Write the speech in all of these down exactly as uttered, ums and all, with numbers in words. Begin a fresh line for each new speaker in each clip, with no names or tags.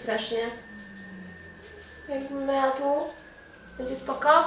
strasznie. Jakbym miała tu. Będzie spoko?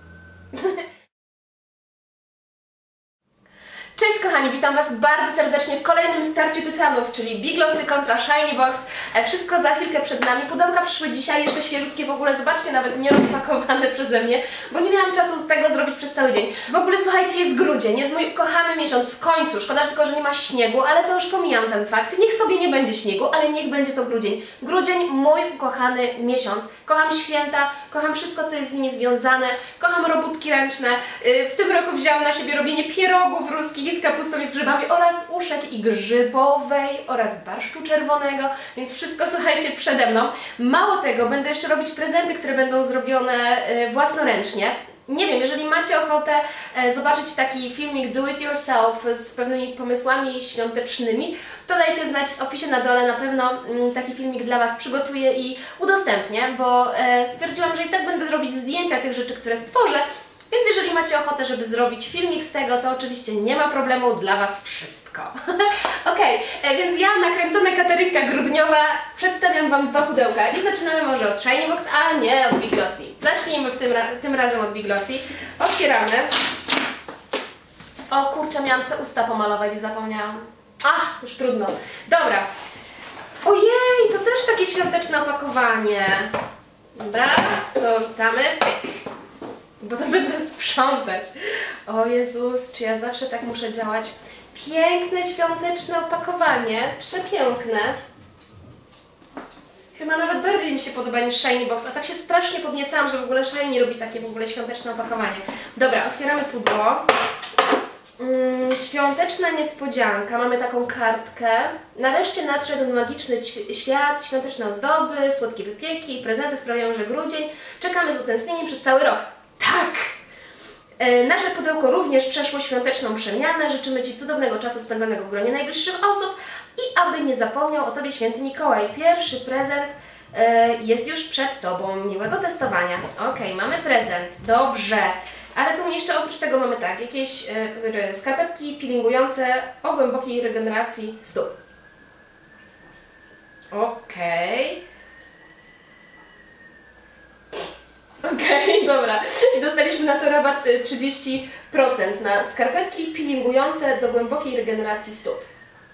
Cześć kochani, witam Was bardzo serdecznie w kolejnym starciu tytanów, czyli Big Glossy kontra Shiny Box. Wszystko za chwilkę przed nami. Pudełka przyszły dzisiaj, jeszcze świeżutkie w ogóle, zobaczcie, nawet nie rozpakowane przeze mnie, bo nie miałam czasu z tego zrobić przez cały dzień. W ogóle słuchajcie, jest grudzień, jest mój kochany miesiąc w końcu. Szkoda tylko, że nie ma śniegu, ale to już pomijam ten fakt. Niech sobie nie będzie śniegu, ale niech będzie to grudzień. Grudzień, mój ukochany miesiąc. Kocham święta, kocham wszystko, co jest z nimi związane, kocham robótki ręczne. W tym roku wzięłam na siebie robienie pierogów ruskich z kapustą i z grzybami oraz uszek i grzybowej oraz barszczu czerwonego, więc wszystko, słuchajcie, przede mną. Mało tego, będę jeszcze robić prezenty, które będą zrobione własnoręcznie. Nie wiem, jeżeli macie ochotę zobaczyć taki filmik do it yourself z pewnymi pomysłami świątecznymi, to dajcie znać w opisie na dole, na pewno taki filmik dla Was przygotuję i udostępnię, bo stwierdziłam, że i tak będę robić zdjęcia tych rzeczy, które stworzę. Więc jeżeli macie ochotę, żeby zrobić filmik z tego, to oczywiście nie ma problemu, dla Was wszystko. Ok, więc ja, nakręcona Katarynka grudniowa, przedstawiam Wam dwa pudełka i zaczynamy może od Shiny Box, a nie od Big Glossy. Zacznijmy w tym, ra tym razem od Big Glossy. Otwieramy. O kurczę, miałam se usta pomalować i zapomniałam. Ach, już trudno. Dobra. Ojej, to też takie świąteczne opakowanie. Dobra, to rzucamy. Potem będę sprzątać. O Jezus, czy ja zawsze tak muszę działać? Piękne, świąteczne opakowanie. Przepiękne. Chyba nawet bardziej mi się podoba niż Shiny Box, a tak się strasznie podniecałam, że w ogóle Shiny robi takie w ogóle świąteczne opakowanie. Dobra, otwieramy pudło. Mm, świąteczna niespodzianka. Mamy taką kartkę. Nareszcie nadszedł magiczny świat, świąteczne ozdoby, słodkie wypieki i prezenty sprawiają, że grudzień. Czekamy z utęsknieniem przez cały rok. Tak! E, nasze pudełko również przeszło świąteczną przemianę. Życzymy Ci cudownego czasu spędzonego w gronie najbliższych osób i aby nie zapomniał o Tobie święty Mikołaj. Pierwszy prezent e, jest już przed Tobą. Miłego testowania. Ok, mamy prezent. Dobrze. Ale tu jeszcze oprócz tego mamy tak, jakieś e, skarpetki peelingujące o głębokiej regeneracji stóp. Okej. Okej, okay, dobra. I dostaliśmy na to rabat trzydzieści procent na skarpetki peelingujące do głębokiej regeneracji stóp.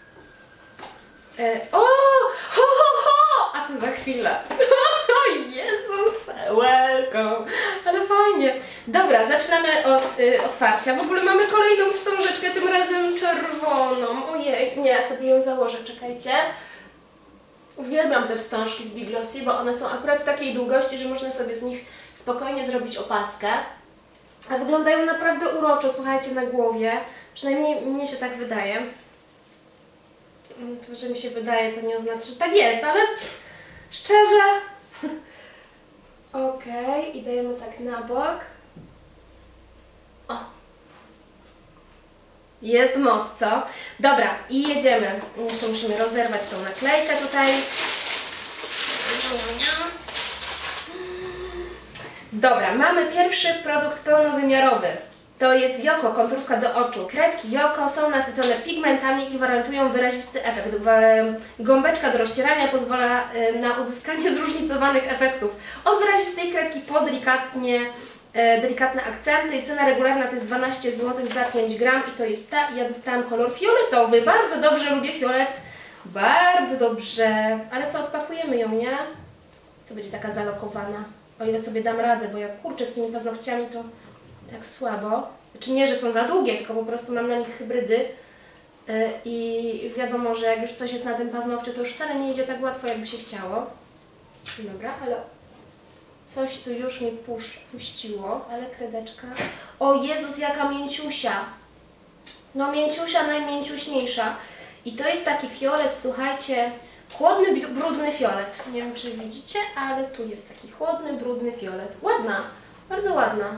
E, o! Ho, ho, ho! A to za chwilę. O Jezus! Welcome! Ale fajnie. Dobra, zaczynamy od y, otwarcia. W ogóle mamy kolejną wstążeczkę, tym razem czerwoną. Ojej, nie, ja sobie ją założę, czekajcie. Uwielbiam te wstążki z Big Glossy, bo one są akurat takiej długości, że można sobie z nich spokojnie zrobić opaskę. A wyglądają naprawdę uroczo, słuchajcie, na głowie. Przynajmniej mnie się tak wydaje. To, że mi się wydaje, to nie oznacza, że tak jest, ale szczerze. Okej, okay, i dajemy tak na bok. O! Jest moc, co? Dobra, i jedziemy. Jeszcze musimy rozerwać tą naklejkę tutaj. Dobra, mamy pierwszy produkt pełnowymiarowy. To jest Yoko, konturówka do oczu. Kredki Yoko są nasycone pigmentami i gwarantują wyrazisty efekt. Gąbeczka do rozcierania pozwala na uzyskanie zróżnicowanych efektów. Od wyrazistej kredki po delikatnie, delikatne akcenty. I cena regularna to jest dwanaście złotych za pięć gram i to jest ta. Ja dostałam kolor fioletowy. Bardzo dobrze, lubię fiolet. Bardzo dobrze. Ale co, odpakujemy ją, nie? Co będzie taka zalokowana? O ile sobie dam radę, bo jak kurczę z tymi paznokciami to tak słabo. Znaczy nie, że są za długie, tylko po prostu mam na nich hybrydy yy, i wiadomo, że jak już coś jest na tym paznokciu, to już wcale nie idzie tak łatwo, jakby się chciało. Dobra, ale coś tu już mi pusz, puściło, ale kredeczka. O Jezus, jaka mięciusia! No mięciusia, najmięciuśniejsza. I to jest taki fiolet, słuchajcie, chłodny, brudny fiolet. Nie wiem, czy widzicie, ale tu jest taki chłodny, brudny fiolet. Ładna, bardzo ładna.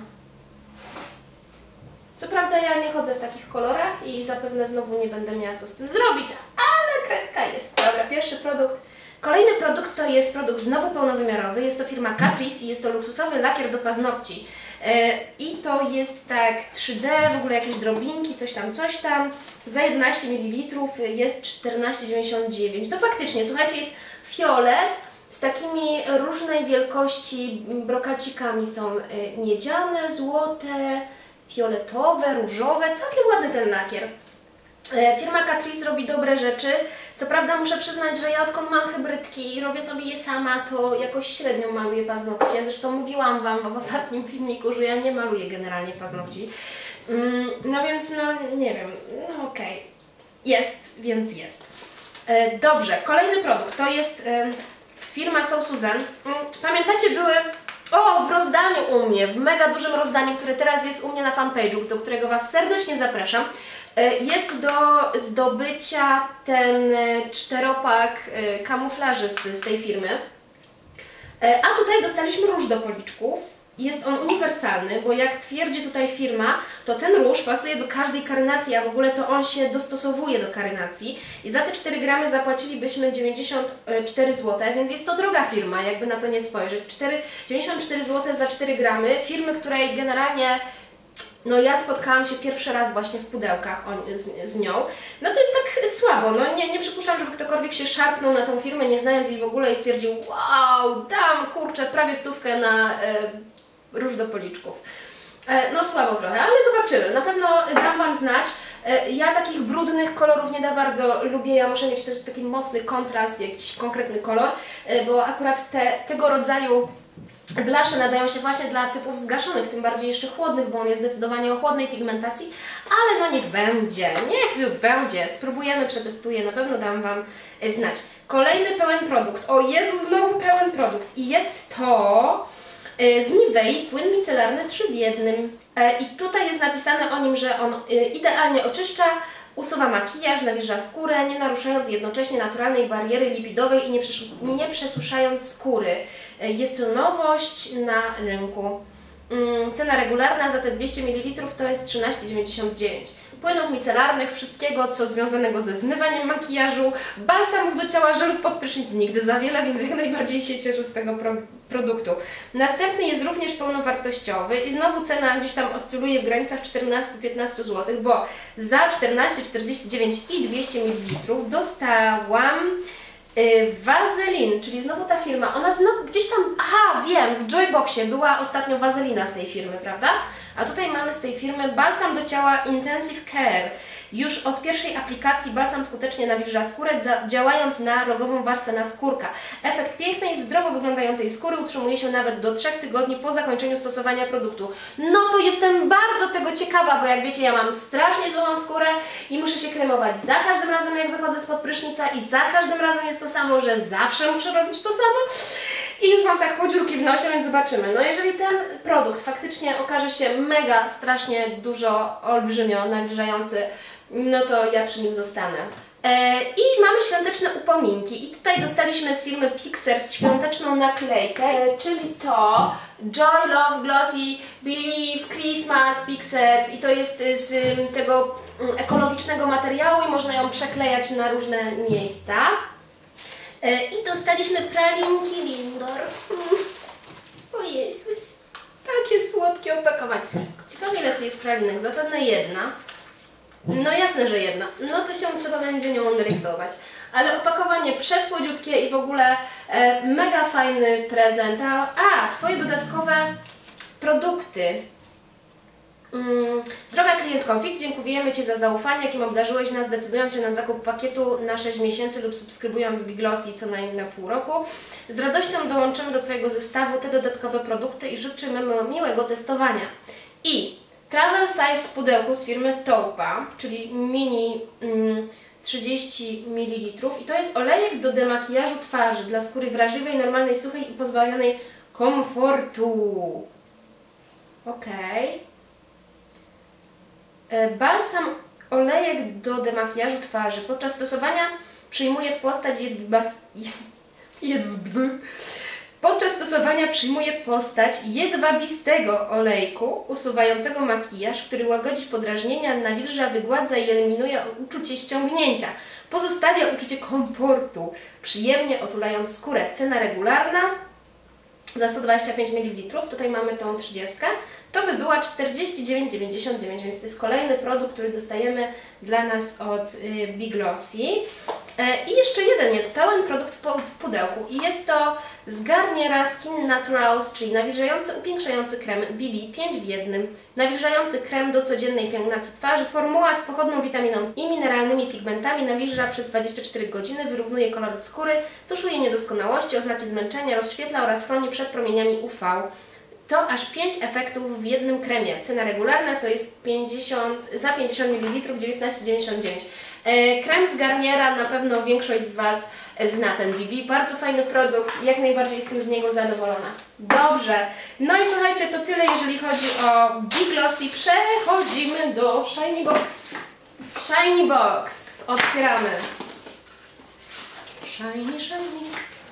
Co prawda ja nie chodzę w takich kolorach i zapewne znowu nie będę miała co z tym zrobić, ale kredka jest. Dobra, pierwszy produkt. Kolejny produkt to jest produkt znowu pełnowymiarowy. Jest to firma Catrice i jest to luksusowy lakier do paznokci. I to jest tak trzy D, w ogóle jakieś drobinki, coś tam, coś tam. Za jedenaście mililitrów jest czternaście dziewięćdziesiąt dziewięć. To faktycznie, słuchajcie, jest fiolet z takimi różnej wielkości brokacikami. Są miedziane, złote, fioletowe, różowe, całkiem ładny ten lakier. Firma Catrice robi dobre rzeczy. Co prawda muszę przyznać, że ja odkąd mam hybrydki i robię sobie je sama, to jakoś średnio maluję paznokcie. Zresztą mówiłam Wam w ostatnim filmiku, że ja nie maluję generalnie paznokci. No więc no nie wiem, no okej. Okay. Jest, więc jest. Dobrze, kolejny produkt to jest firma So Susan. Pamiętacie, były o, w rozdaniu u mnie, w mega dużym rozdaniu, które teraz jest u mnie na fanpage'u, do którego Was serdecznie zapraszam. Jest do zdobycia ten czteropak kamuflaży z, z tej firmy. A tutaj dostaliśmy róż do policzków. Jest on uniwersalny, bo jak twierdzi tutaj firma, to ten róż pasuje do każdej karynacji, a w ogóle to on się dostosowuje do karynacji. I za te cztery gramy zapłacilibyśmy dziewięćdziesiąt cztery złote, więc jest to droga firma, jakby na to nie spojrzeć. dziewięćdziesiąt cztery złote za cztery gramy, firmy, której generalnie no ja spotkałam się pierwszy raz właśnie w pudełkach z, z nią. No to jest tak słabo, no nie, nie przypuszczam, żeby ktokolwiek się szarpnął na tą firmę, nie znając jej w ogóle i stwierdził: wow, dam kurczę prawie stówkę na e, róż do policzków. E, no słabo trochę, ale zobaczymy, na pewno dam Wam znać. E, ja takich brudnych kolorów nie da bardzo lubię, ja muszę mieć też taki mocny kontrast, jakiś konkretny kolor, e, bo akurat te, tego rodzaju blasze nadają się właśnie dla typów zgaszonych, tym bardziej jeszcze chłodnych, bo on jest zdecydowanie o chłodnej pigmentacji, ale no niech będzie, niech będzie, spróbujemy, przetestuję, na pewno dam Wam znać. Kolejny pełen produkt, o Jezu, znowu pełen produkt i jest to z Nivei płyn micelarny trzy w jednym i tutaj jest napisane o nim, że on idealnie oczyszcza, usuwa makijaż, nawilża skórę, nie naruszając jednocześnie naturalnej bariery lipidowej i nie, nie przesuszając skóry. Jest to nowość na rynku. Cena regularna za te dwieście mililitrów to jest trzynaście dziewięćdziesiąt dziewięć. Płynów micelarnych, wszystkiego co związanego ze zmywaniem makijażu, balsamów do ciała, żelów pod prysznic nigdy za wiele, więc jak najbardziej się cieszę z tego pro produktu. Następny jest również pełnowartościowy i znowu cena gdzieś tam oscyluje w granicach czternaście do piętnastu złotych, bo za czternaście czterdzieści dziewięć i dwieście mililitrów dostałam Vaseline, czyli znowu ta firma, ona znowu gdzieś tam, aha, wiem, w Joyboxie była ostatnio wazelina z tej firmy, prawda? A tutaj mamy z tej firmy balsam do ciała Intensive Care. Już od pierwszej aplikacji balsam skutecznie nawilża skórę, działając na rogową warstwę naskórka. Efekt pięknej, zdrowo wyglądającej skóry utrzymuje się nawet do trzech tygodni po zakończeniu stosowania produktu. No to jestem bardzo tego ciekawa, bo jak wiecie, ja mam strasznie złą skórę i muszę się kremować za każdym razem, jak wychodzę spod prysznica i za każdym razem jest to samo, że zawsze muszę robić to samo. I już mam tak podziurki w nosie, więc zobaczymy. No jeżeli ten produkt faktycznie okaże się mega, strasznie dużo, olbrzymio nawilżający, no to ja przy nim zostanę. E, I mamy świąteczne upominki. I tutaj dostaliśmy z firmy Pixers świąteczną naklejkę, e, czyli to Joy, Love, Glossy, Believe, Christmas, Pixers. I to jest z tego ekologicznego materiału i można ją przeklejać na różne miejsca. I dostaliśmy pralinki Lindor. O Jezus, takie słodkie opakowanie. Ciekawe, ile tu jest pralinek, zapewne jedna. No jasne, że jedna. No to się trzeba będzie nią delektować. Ale opakowanie przesłodziutkie i w ogóle e, mega fajny prezent. A, a Twoje dodatkowe produkty. Droga klientko, dziękujemy Ci za zaufanie, jakim obdarzyłeś nas, decydując się na zakup pakietu na sześć miesięcy lub subskrybując Biglossy co najmniej na pół roku. Z radością dołączymy do Twojego zestawu te dodatkowe produkty i życzymy miłego testowania. I Travel Size w pudełku z firmy Taupa, czyli mini mm, trzydzieści mililitrów i to jest olejek do demakijażu twarzy dla skóry wrażliwej, normalnej, suchej i pozbawionej komfortu. Okej. Okay. Balsam olejek do demakijażu twarzy. Podczas stosowania przyjmuje postać jedwabis... Podczas stosowania przyjmuje postać jedwabistego olejku usuwającego makijaż, który łagodzi podrażnienia, nawilża, wygładza i eliminuje uczucie ściągnięcia. Pozostawia uczucie komfortu, przyjemnie otulając skórę. Cena regularna za sto dwadzieścia pięć mililitrów, tutaj mamy tą trzydziestkę, to by była czterdzieści dziewięć dziewięćdziesiąt dziewięć, więc to jest kolejny produkt, który dostajemy dla nas od y, Biglossy. I jeszcze jeden jest pełen produkt w pudełku i jest to z Garniera Skin Naturals, czyli nawilżający, upiększający krem B B pięć w jednym. Nawilżający krem do codziennej pielęgnacji twarzy. Formuła z pochodną witaminą i mineralnymi pigmentami nawilża przez dwadzieścia cztery godziny, wyrównuje koloryt skóry, tuszuje niedoskonałości, oznaki zmęczenia, rozświetla oraz chroni przed promieniami U V. To aż pięć efektów w jednym kremie. Cena regularna to jest pięćdziesiąt, za pięćdziesiąt mililitrów dziewiętnaście dziewięćdziesiąt dziewięć. Krem z Garniera, na pewno większość z Was zna ten B B. Bardzo fajny produkt, jak najbardziej jestem z niego zadowolona. Dobrze, no i słuchajcie, to tyle jeżeli chodzi o Biglossy. Przechodzimy do Shiny Box. Shiny Box. Otwieramy. Shiny, shiny.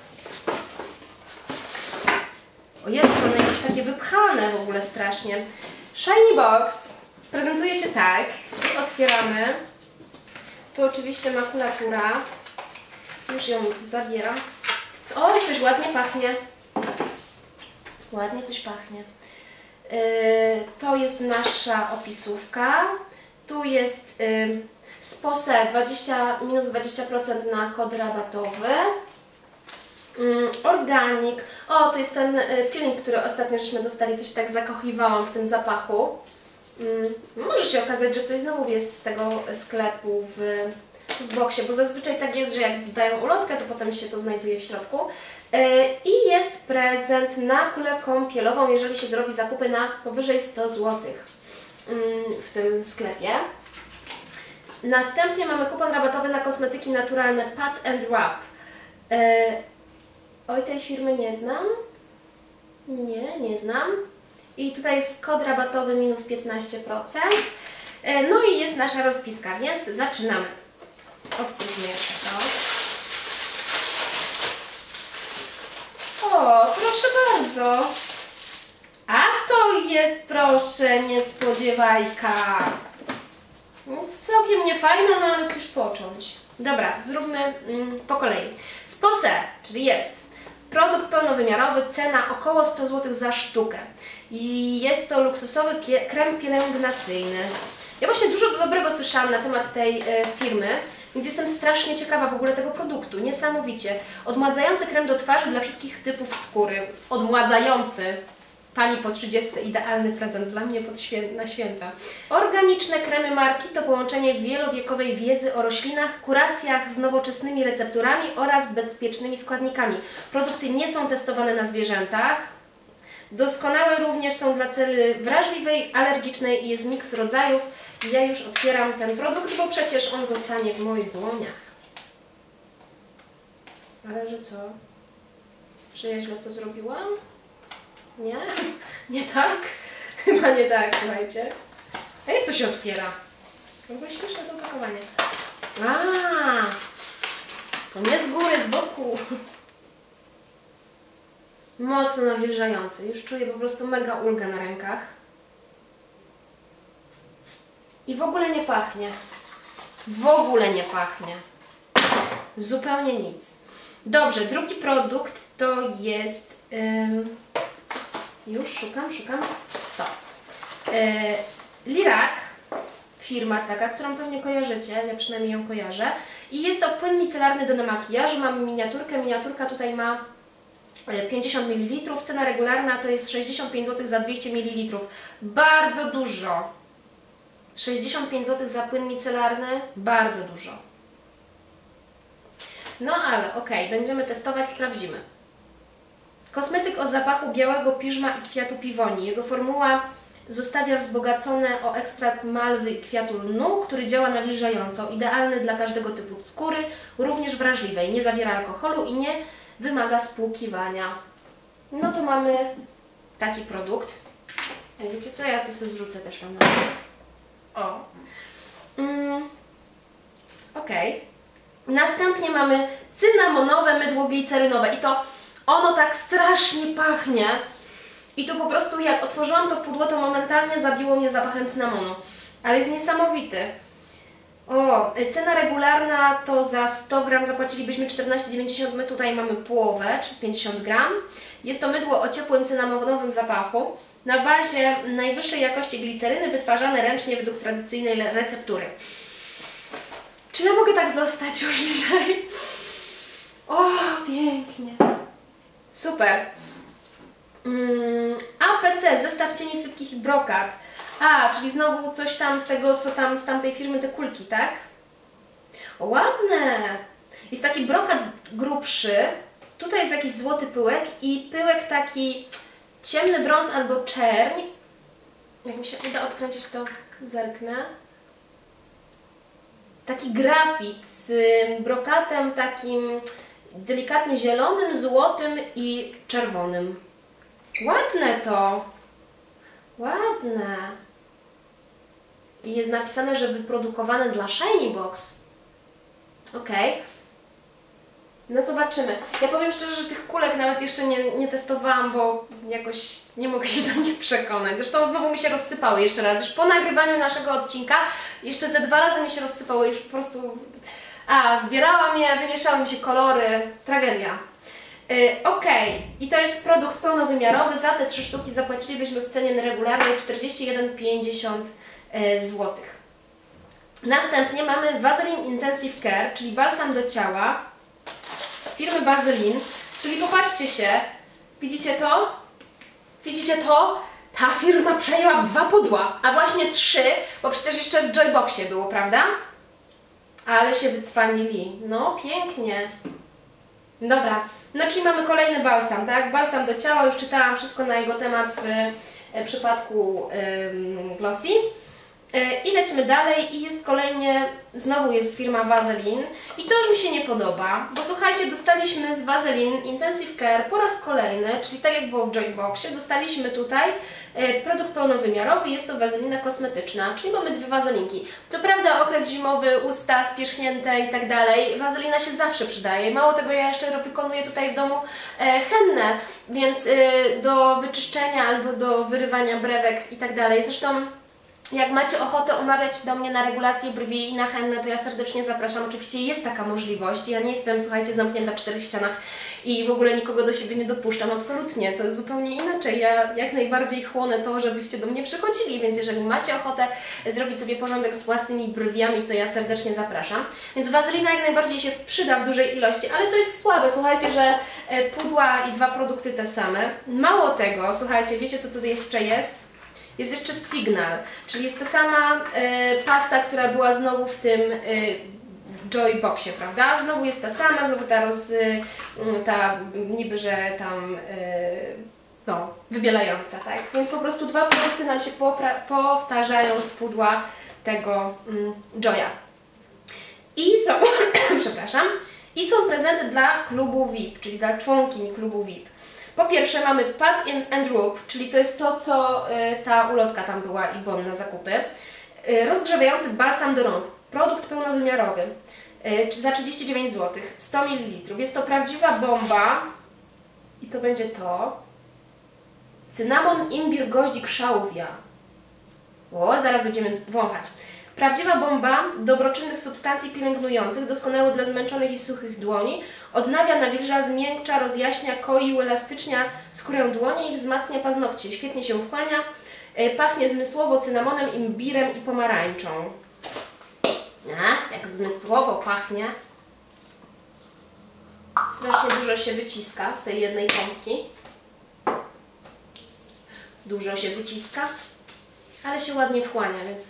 O Jezu, są jakieś takie wypchane w ogóle strasznie. Shiny Box prezentuje się tak. Otwieramy. To oczywiście makulatura. Już ją zabieram. Oj, coś ładnie pachnie. Ładnie coś pachnie. Yy, to jest nasza opisówka. Tu jest yy, z Pose dwadzieścia, minus dwadzieścia procent na kod rabatowy. Yy, organik. O, to jest ten yy, peeling, który ostatnio żeśmy dostali. Coś tak zakochiwałam w tym zapachu. Yy, może się okazać, że coś znowu jest z tego sklepu w, w boksie, bo zazwyczaj tak jest, że jak dają ulotkę, to potem się to znajduje w środku. Yy, I jest prezent na kulę kąpielową, jeżeli się zrobi zakupy na powyżej sto złotych yy, w tym sklepie. Następnie mamy kupon rabatowy na kosmetyki naturalne Pat and Wrap. Yy, oj, tej firmy nie znam. Nie, nie znam. I tutaj jest kod rabatowy minus piętnaście procent. Yy, no i jest nasza rozpiska, więc zaczynamy. Otwórzmy jeszcze to. O, proszę bardzo. A to jest, proszę, niespodziewajka. Całkiem niefajna, no ale cóż począć. Dobra, zróbmy mm, po kolei. Z Pose, czyli jest produkt pełnowymiarowy, cena około sto złotych za sztukę. I jest to luksusowy pie krem pielęgnacyjny. Ja właśnie dużo dobrego słyszałam na temat tej y, firmy, więc jestem strasznie ciekawa w ogóle tego produktu. Niesamowicie. Odmładzający krem do twarzy dla wszystkich typów skóry. Odmładzający. Pani po trzydziestce, idealny prezent dla mnie pod świę na święta. Organiczne kremy marki to połączenie wielowiekowej wiedzy o roślinach, kuracjach z nowoczesnymi recepturami oraz bezpiecznymi składnikami. Produkty nie są testowane na zwierzętach. Doskonałe również są dla cery wrażliwej, alergicznej i jest miks rodzajów. Ja już otwieram ten produkt, bo przecież on zostanie w moich dłoniach. Ale że co? Czy ja źle to zrobiłam? Nie? Nie tak? Chyba nie tak, słuchajcie. A jak to się otwiera? W ogóle śmieszne to opakowanie. A, to nie z góry, z boku. Mocno nawilżający. Już czuję po prostu mega ulgę na rękach. I w ogóle nie pachnie. W ogóle nie pachnie. Zupełnie nic. Dobrze, drugi produkt to jest... Ym, już szukam, szukam. To. Yy, Lirak. Firma taka, którą pewnie kojarzycie. Ja przynajmniej ją kojarzę. I jest to płyn micelarny do makijażu. Mamy miniaturkę. Miniaturka tutaj ma pięćdziesiąt mililitrów. Cena regularna to jest sześćdziesiąt pięć złotych za dwieście mililitrów. Bardzo dużo. sześćdziesiąt pięć złotych za płyn micelarny. Bardzo dużo. No ale okej, okay, będziemy testować, sprawdzimy. Kosmetyk o zapachu białego piżma i kwiatu piwoni. Jego formuła zostawia wzbogacone o ekstrakt malwy i kwiatu lnu, który działa nawilżająco. Idealny dla każdego typu skóry, również wrażliwej. Nie zawiera alkoholu i nie wymaga spłukiwania. No to mamy taki produkt. Wiecie co? Ja to sobie zrzucę też tam na dół. O. Mm. Okej. Okay. Następnie mamy cynamonowe mydło glicerynowe i to ono tak strasznie pachnie. I to po prostu jak otworzyłam to pudło, to momentalnie zabiło mnie zapachem cynamonu. Ale jest niesamowity. O, cena regularna to za sto gram zapłacilibyśmy czternaście dziewięćdziesiąt. My tutaj mamy połowę, czyli pięćdziesiąt gram. Jest to mydło o ciepłym cynamonowym zapachu na bazie najwyższej jakości gliceryny, wytwarzane ręcznie według tradycyjnej receptury. Czy ja mogę tak zostać już dzisiaj? O, pięknie. Super. Mm, A P C, zestaw cieni sypkich i brokat. A, czyli znowu coś tam tego, co tam z tamtej firmy, te kulki, tak? O, ładne. Jest taki brokat grubszy. Tutaj jest jakiś złoty pyłek i pyłek taki ciemny brąz albo czerń. Jak mi się uda odkręcić, to zerknę. Taki grafit z brokatem takim delikatnie zielonym, złotym i czerwonym. Ładne to. Ładne. I jest napisane, że wyprodukowane dla Shiny Box. Okej. Okay. No zobaczymy. Ja powiem szczerze, że tych kulek nawet jeszcze nie, nie testowałam, bo jakoś nie mogę się do nich przekonać. Zresztą znowu mi się rozsypały jeszcze raz. Już po nagrywaniu naszego odcinka jeszcze ze dwa razy mi się rozsypało i już po prostu... A, zbierałam je, wymieszały mi się kolory. Tragedia. Yy, ok, i to jest produkt pełnowymiarowy. Za te trzy sztuki zapłacilibyśmy w cenie regularnej czterdzieści jeden pięćdziesiąt złotych. Następnie mamy Vaseline Intensive Care, czyli balsam do ciała z firmy Vaseline, czyli popatrzcie się, widzicie to? Widzicie to? Ta firma przejęła dwa pudła, a właśnie trzy, bo przecież jeszcze w Joyboxie było, prawda? Ale się wycwanili. No, pięknie. Dobra, no czyli mamy kolejny balsam, tak? Balsam do ciała, już czytałam wszystko na jego temat w, w przypadku ym, Glossy. I lecimy dalej i jest kolejnie, znowu jest firma Vaseline i to już mi się nie podoba, bo słuchajcie, dostaliśmy z Vaseline Intensive Care po raz kolejny, czyli tak jak było w Joyboxie, dostaliśmy tutaj produkt pełnowymiarowy, jest to wazelina kosmetyczna, czyli mamy dwie wazelinki. Co prawda okres zimowy, usta spierzchnięte i tak dalej, wazelina się zawsze przydaje, mało tego ja jeszcze wykonuję tutaj w domu hennę, więc do wyczyszczenia albo do wyrywania brewek i tak dalej, zresztą jak macie ochotę umawiać do mnie na regulację brwi i na hennę, to ja serdecznie zapraszam. Oczywiście jest taka możliwość. Ja nie jestem, słuchajcie, zamknięta w czterech ścianach i w ogóle nikogo do siebie nie dopuszczam. Absolutnie. To jest zupełnie inaczej. Ja jak najbardziej chłonę to, żebyście do mnie przychodzili, więc jeżeli macie ochotę zrobić sobie porządek z własnymi brwiami, to ja serdecznie zapraszam. Więc wazelina jak najbardziej się przyda w dużej ilości, ale to jest słabe. Słuchajcie, że pudła i dwa produkty te same. Mało tego, słuchajcie, wiecie co tutaj jeszcze jest? Jest jeszcze Signal, czyli jest ta sama y, pasta, która była znowu w tym y, Joyboxie, prawda? Znowu jest ta sama, znowu ta roz... Y, ta niby, że tam... Y, no, wybielająca, tak? Więc po prostu dwa produkty nam się powtarzają z pudła tego mm, Joya. I są... przepraszam. I są prezenty dla klubu V I P, czyli dla członkiń klubu V I P. Po pierwsze mamy Pat and Roop, czyli to jest to, co y, ta ulotka tam była i byłam na zakupy. Y, rozgrzewający balsam do rąk, produkt pełnowymiarowy, y, za trzydzieści dziewięć złotych, sto mililitrów. Jest to prawdziwa bomba i to będzie to. Cynamon, imbir, goździk, szałwia. O, zaraz będziemy wąchać. Prawdziwa bomba dobroczynnych substancji pielęgnujących, doskonały dla zmęczonych i suchych dłoni, odnawia, nawilża, zmiękcza, rozjaśnia, koi, uelastycznia skórę dłoni i wzmacnia paznokcie. Świetnie się wchłania, pachnie zmysłowo cynamonem, imbirem i pomarańczą. A, jak zmysłowo pachnie. Strasznie dużo się wyciska z tej jednej pompki. Dużo się wyciska, ale się ładnie wchłania, więc...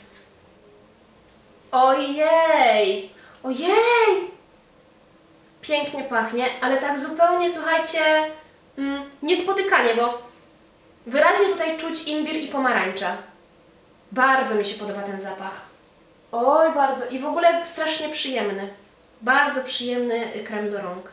Ojej! Ojej! Pięknie pachnie, ale tak zupełnie, słuchajcie, mm, niespotykanie, bo wyraźnie tutaj czuć imbir i pomarańcza. Bardzo mi się podoba ten zapach. Oj, bardzo. I w ogóle strasznie przyjemny. Bardzo przyjemny krem do rąk.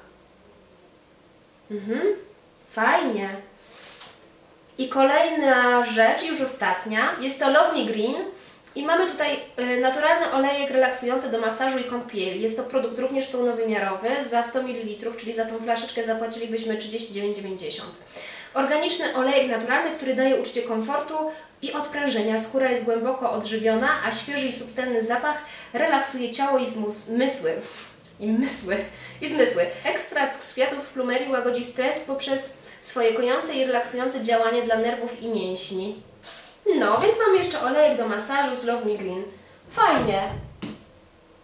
Mhm. Fajnie. I kolejna rzecz, już ostatnia, jest to Love Me Green. I mamy tutaj y, naturalny olejek relaksujący do masażu i kąpieli. Jest to produkt również pełnowymiarowy. Za sto mililitrów, czyli za tą flaszeczkę zapłacilibyśmy trzydzieści dziewięć dziewięćdziesiąt. Organiczny olejek naturalny, który daje uczucie komfortu i odprężenia. Skóra jest głęboko odżywiona, a świeży i subtelny zapach relaksuje ciało i zmysły. I mysły. I zmysły. Ekstrakt z kwiatów plumerii łagodzi stres poprzez swoje kojące i relaksujące działanie dla nerwów i mięśni. No, więc mamy jeszcze olejek do masażu z Love Me Green. Fajnie.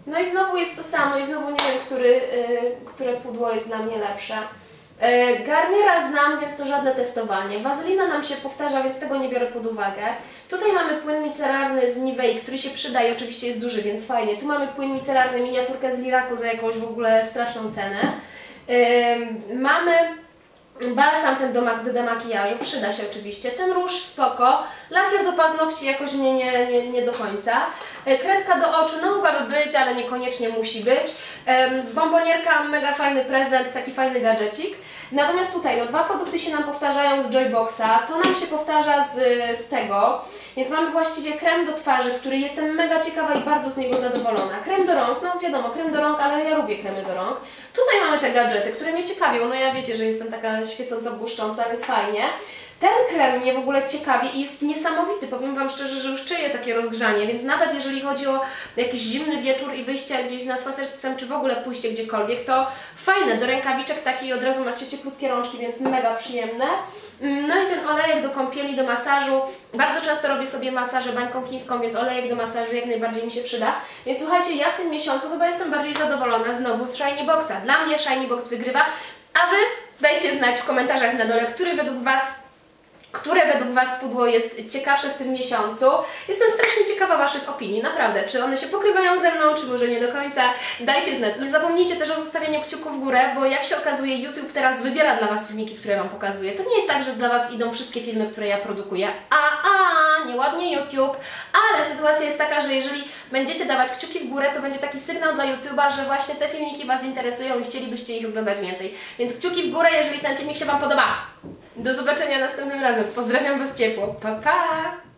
No i znowu jest to samo i znowu nie wiem, który, yy, które pudło jest dla mnie lepsze. Yy, Garniera znam, więc to żadne testowanie. Wazelina nam się powtarza, więc tego nie biorę pod uwagę. Tutaj mamy płyn micelarny z Nivei, który się przyda i oczywiście jest duży, więc fajnie. Tu mamy płyn micelarny, miniaturkę z Liraku za jakąś w ogóle straszną cenę. Yy, mamy balsam ten do, do demakijażu, przyda się oczywiście. Ten róż spoko. Lakier do paznokci jakoś mnie nie, nie, nie do końca. Kredka do oczu, no mogłaby być, ale niekoniecznie musi być. Bombonierka, mega fajny prezent, taki fajny gadżecik. Natomiast tutaj, no dwa produkty się nam powtarzają z Joyboxa, to nam się powtarza z, z tego, więc mamy właściwie krem do twarzy, który jestem mega ciekawa i bardzo z niego zadowolona. Krem do rąk, no wiadomo, krem do rąk, ale ja lubię kremy do rąk. Tutaj mamy te gadżety, które mnie ciekawią, no ja wiecie, że jestem taka świecąca, błyszcząca, więc fajnie. Ten krem mnie w ogóle ciekawi i jest niesamowity, powiem Wam szczerze, że już czuję takie rozgrzanie, więc nawet jeżeli chodzi o jakiś zimny wieczór i wyjście gdzieś na spacer z psem, czy w ogóle pójście gdziekolwiek, to fajne, do rękawiczek takiej od razu macie cieplutkie rączki, więc mega przyjemne. No i ten olejek do kąpieli, do masażu, bardzo często robię sobie masaże bańką chińską, więc olejek do masażu jak najbardziej mi się przyda. Więc słuchajcie, ja w tym miesiącu chyba jestem bardziej zadowolona znowu z Shiny Boxa. Dla mnie Shiny Box wygrywa, a Wy dajcie znać w komentarzach na dole, który według Was Które według Was pudło jest ciekawsze w tym miesiącu. Jestem strasznie ciekawa Waszych opinii, naprawdę. Czy one się pokrywają ze mną, czy może nie do końca. Dajcie znać. Nie zapomnijcie też o zostawieniu kciuku w górę, bo jak się okazuje, YouTube teraz wybiera dla Was filmiki, które Wam pokazuje. To nie jest tak, że dla Was idą wszystkie filmy, które ja produkuję. A, a, nieładnie YouTube. Ale sytuacja jest taka, że jeżeli będziecie dawać kciuki w górę, to będzie taki sygnał dla YouTube'a, że właśnie te filmiki Was interesują i chcielibyście ich oglądać więcej. Więc kciuki w górę, jeżeli ten filmik się Wam podoba. Do zobaczenia następnym razem. Pozdrawiam Was ciepło. Pa, pa!